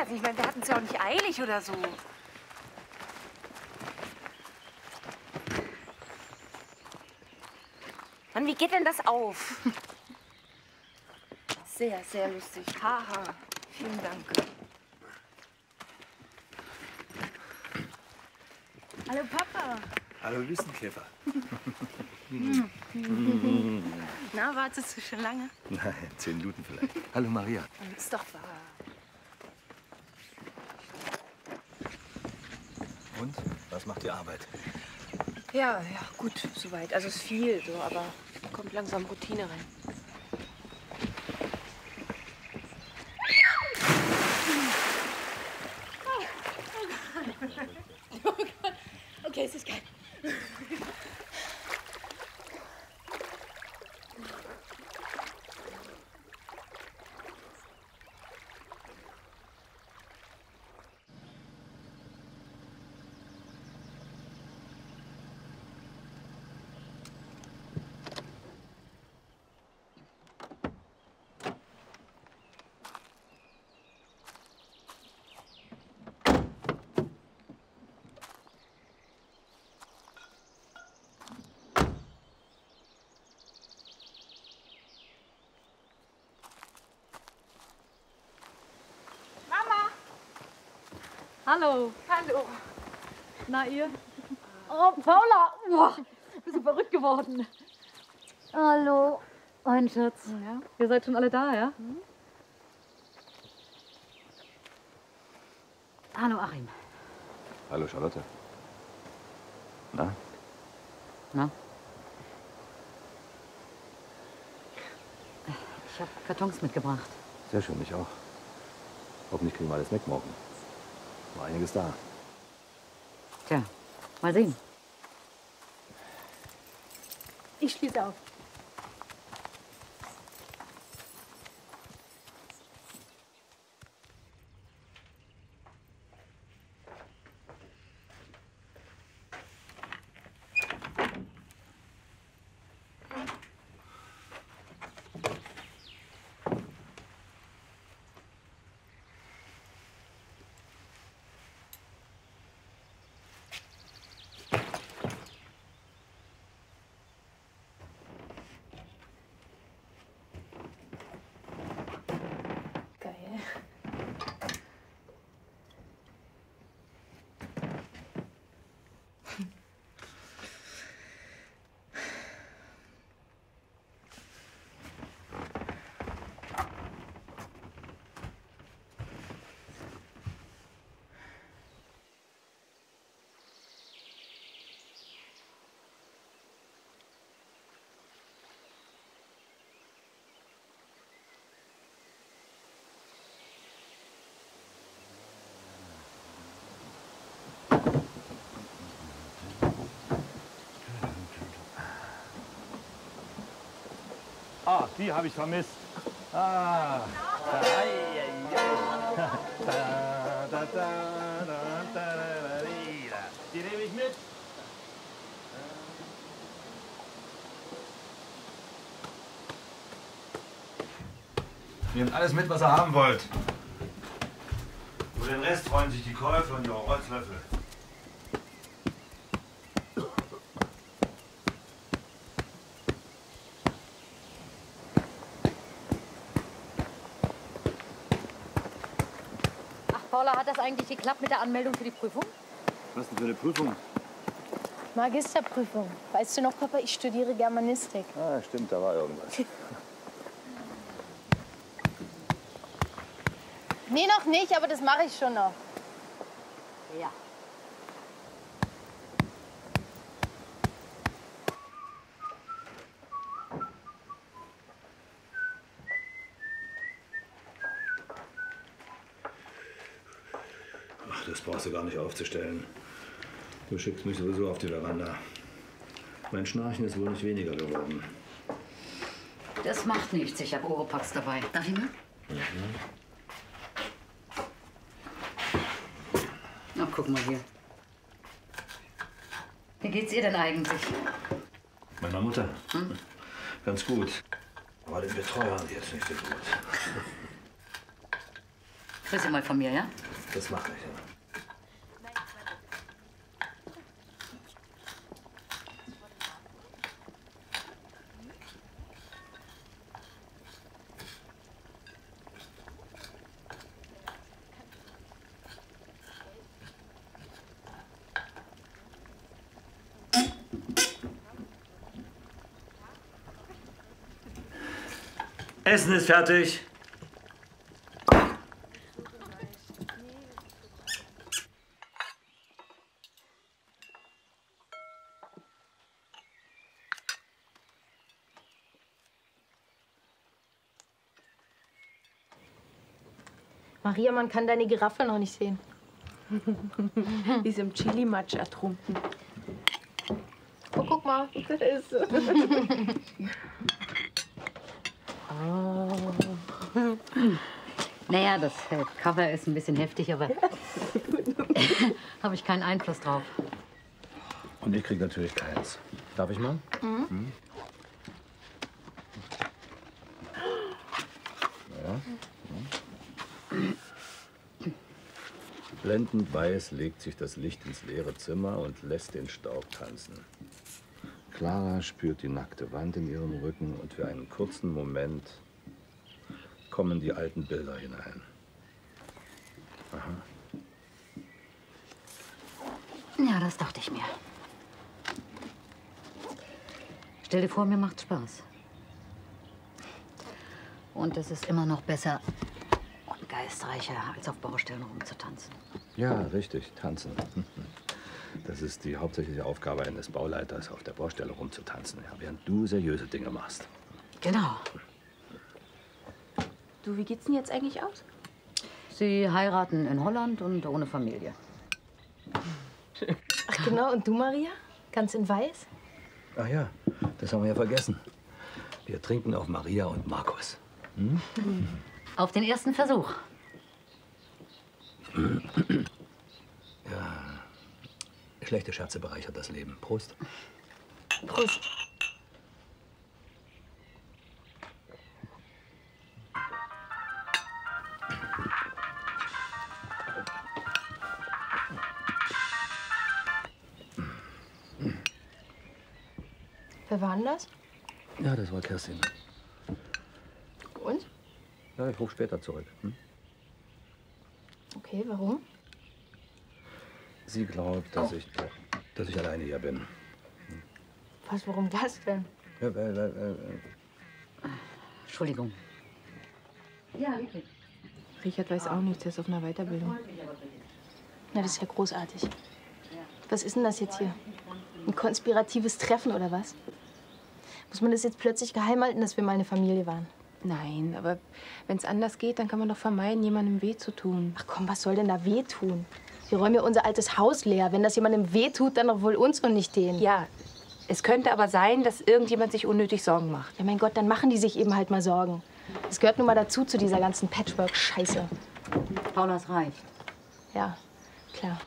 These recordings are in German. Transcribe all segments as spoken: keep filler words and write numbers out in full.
nicht. Ich meine, wir hatten es ja auch nicht eilig oder so. Mann, wie geht denn das auf? Sehr, sehr lustig. Haha. Vielen Dank. Hallo Papa. Hallo Wüstenkäfer. Na, wartest du schon lange? Nein, zehn Minuten vielleicht. Hallo Maria. Ist doch wahr. Und? Was macht die Arbeit? Ja, ja, gut, soweit. Also es ist viel so, aber kommt langsam Routine rein. Oh Gott. Okay, es ist geil. Hallo. Hallo. Na, ihr? Oh, Paula! Boah, bist du verrückt geworden. Hallo. Mein Schatz. Ja? Ihr seid schon alle da, ja? Mhm. Hallo, Achim. Hallo Charlotte. Na? Na? Ich habe Kartons mitgebracht. Sehr schön, ich auch. Hoffentlich kriegen wir alles weg morgen. War einiges da. Tja, mal sehen. Ich schließe auf. Ah, die habe ich vermisst. Ah. Die nehme ich mit. Nehmt alles mit, was ihr haben wollt. Über den Rest freuen sich die Käufer und ihre Holzlöffel. Paula, hat das eigentlich geklappt mit der Anmeldung für die Prüfung? Was denn für eine Prüfung? Magisterprüfung. Weißt du noch, Papa, ich studiere Germanistik. Ah, stimmt, da war irgendwas. Nee, noch nicht, aber das mache ich schon noch. Ja. Ach, das brauchst du gar nicht aufzustellen. Du schickst mich sowieso auf die Veranda. Mein Schnarchen ist wohl nicht weniger geworden. Das macht nichts. Ich habe Oropax dabei. Darf ich mal? Mhm. Ach, guck mal hier. Wie geht's ihr denn eigentlich? Meiner Mutter? Hm? Ganz gut. Aber den Betreuer haben die jetzt nicht so gut. Grüß Sie mal von mir, ja? Das mache ich, ja. Essen ist fertig. Maria, man kann deine Giraffe noch nicht sehen. Die ist im Chili-Matsch ertrunken. Oh, guck mal, da ist sie. Oh. Naja, das äh, Cover ist ein bisschen heftig, aber habe ich keinen Einfluss drauf. Und ich krieg natürlich keins. Darf ich mal? Mhm. Mhm. Ja. Blendend weiß legt sich das Licht ins leere Zimmer und lässt den Staub tanzen. Clara spürt die nackte Wand in ihrem Rücken und für einen kurzen Moment kommen die alten Bilder hinein. Aha. Ja, das dachte ich mir. Stell dir vor, mir macht's Spaß. Und es ist immer noch besser und geistreicher, als auf Baustellen rumzutanzen. Ja, richtig, tanzen. Das ist die hauptsächliche Aufgabe eines Bauleiters, auf der Baustelle rumzutanzen, ja, während du seriöse Dinge machst. Genau. Du, wie geht's denn jetzt eigentlich aus? Sie heiraten in Holland und ohne Familie. Ach genau, und du, Maria? Ganz in weiß? Ach ja, das haben wir ja vergessen. Wir trinken auf Maria und Markus. Hm? Auf den ersten Versuch. Ja, schlechte Scherze bereichert das Leben. Prost. Prost. Wer war denn das? Ja, das war Kerstin. Und? Ja, ich rufe später zurück. Hm? Okay, warum? Sie glaubt, dass ich, dass ich alleine hier bin. Was, warum das denn? Ja, weil, weil, weil, Entschuldigung. Ja, wirklich. Richard weiß auch nichts, er ist auf einer Weiterbildung. Na, das ist ja großartig. Was ist denn das jetzt hier? Ein konspiratives Treffen oder was? Muss man das jetzt plötzlich geheim halten, dass wir mal eine Familie waren? Nein, aber wenn es anders geht, dann kann man doch vermeiden, jemandem weh zu tun. Ach komm, was soll denn da weh tun? Wir räumen ja unser altes Haus leer. Wenn das jemandem weh tut, dann doch wohl uns und nicht denen. Ja, es könnte aber sein, dass irgendjemand sich unnötig Sorgen macht. Ja, mein Gott, dann machen die sich eben halt mal Sorgen. Das gehört nun mal dazu, zu dieser ganzen Patchwork-Scheiße. Paula, es reicht. Ja, klar.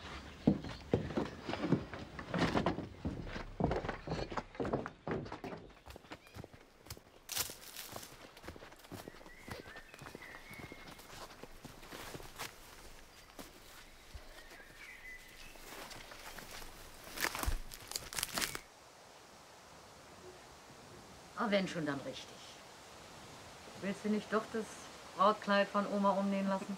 Aber wenn schon, dann richtig. Willst du nicht doch das Brautkleid von Oma umnähen lassen?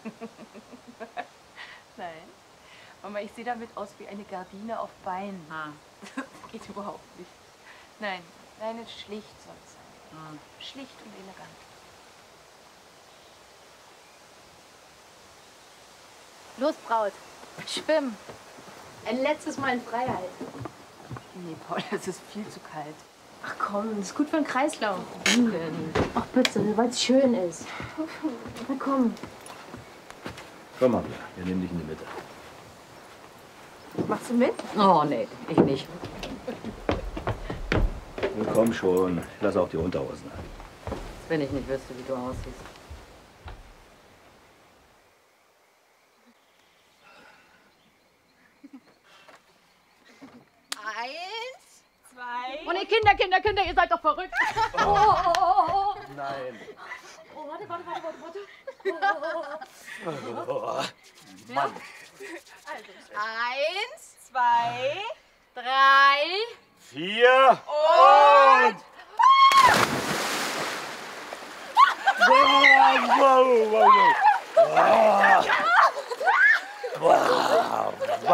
Nein. Mama, ich sehe damit aus wie eine Gardine auf Beinen. Ah. Das geht überhaupt nicht. Nein, nein, schlicht soll es sein. Ah. Schlicht und elegant. Los, Braut. Schwimmen. Ein letztes Mal in Freiheit. Nee, Paul, es ist viel zu kalt. Ach komm, das ist gut für den Kreislauf. Warum denn? Ach bitte, weil es schön ist. Na komm. komm mal, wir nehmen dich in die Mitte. Machst du mit? Oh, nee, ich nicht. Nun komm schon, ich lasse auch die Unterhosen an. Wenn ich nicht wüsste, wie du aussiehst. Eins, zwei. Oh nee, Kinder, Kinder, Kinder, ihr seid doch verrückt. Oh, oh, oh, oh, oh. Nein. Oh, warte, warte, warte, warte, warte. Oh, oh, oh. Oh, Mann. Also, eins, zwei, drei, vier und... Wow, wow, wow, wow. Wow.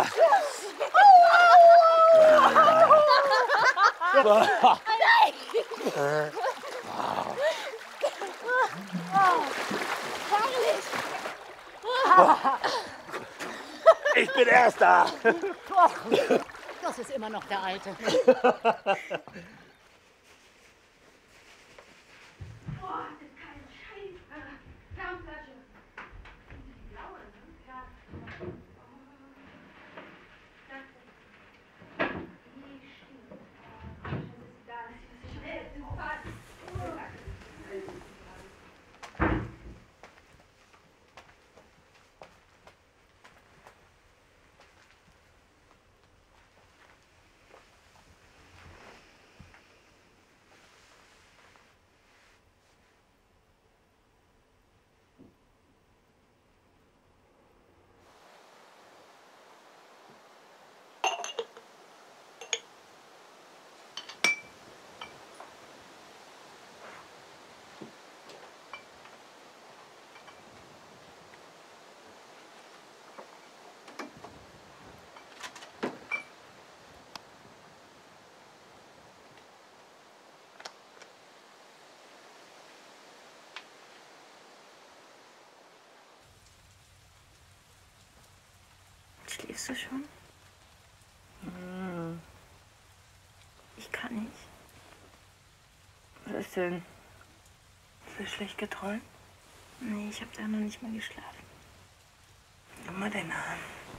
Ich bin Erster. Das ist immer noch der Alte. Schläfst du schon? Hm. Ich kann nicht. Was ist denn? Hast du schlecht geträumt? Nee, ich habe da noch nicht mal geschlafen. Guck mal deinen Arm.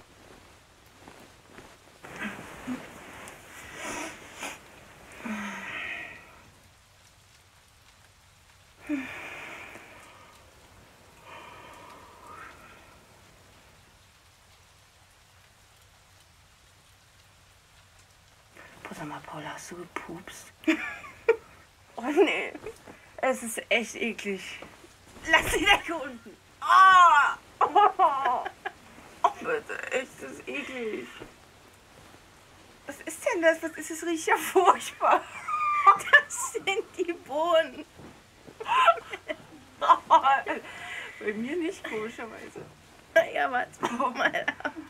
Sag mal, Paula, hast du gepupst? Oh nee, es ist echt eklig. Lass die Decke unten. Oh, oh, oh bitte, echt, das ist eklig. Was ist denn das? Was ist das? Riecht ja furchtbar. Das sind die Bohnen. Oh, bei mir nicht, komischerweise. Ja, warte mal.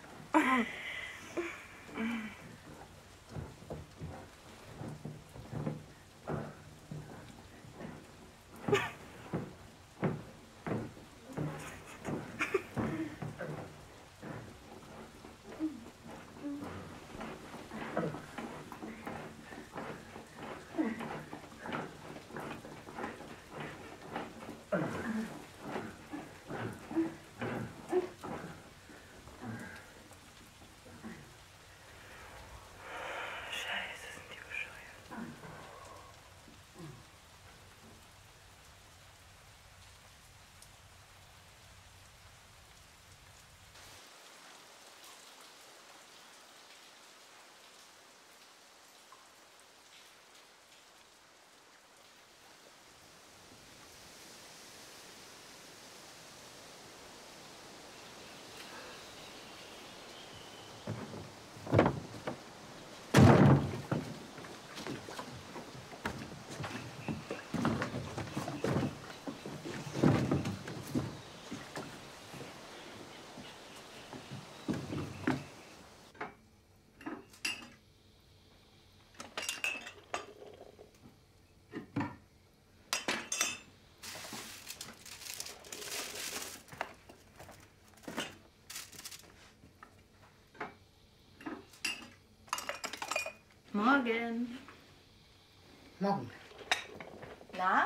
Morgen. Morgen. Na?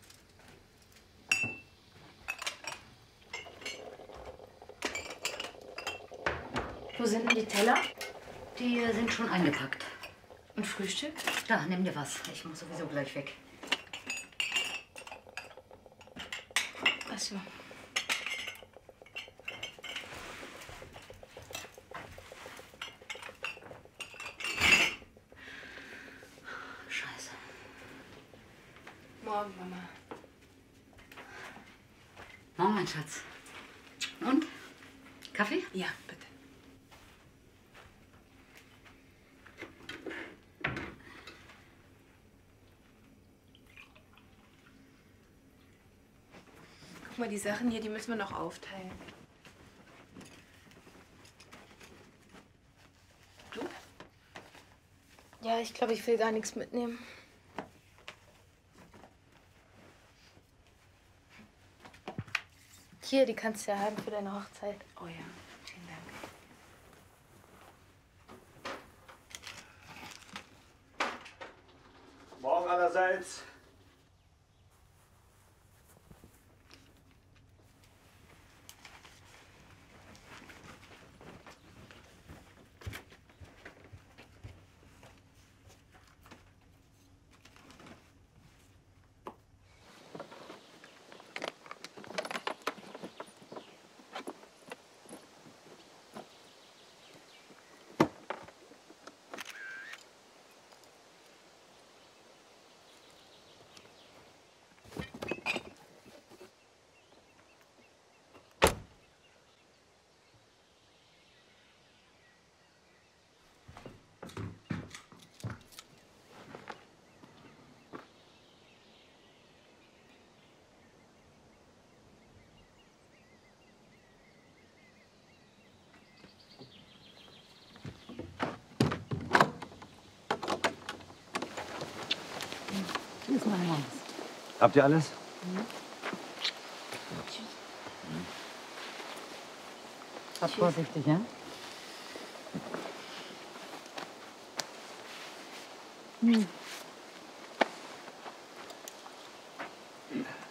Wo sind denn die Teller? Die äh, sind schon eingepackt. Und Frühstück? Da, nimm dir was. Ich muss sowieso gleich weg. Ach so. Scheiße. Morgen, Mama. Morgen, mein Schatz. Und? Kaffee? Ja, bitte. Guck mal, die Sachen hier, die müssen wir noch aufteilen. Du? Ja, ich glaube, ich will gar nichts mitnehmen. Hier, die kannst du ja haben für deine Hochzeit. Oh ja, vielen Dank. Morgen allerseits. Hier ist mein Haus. Habt ihr alles? Fahr vorsichtig, ja? Hm.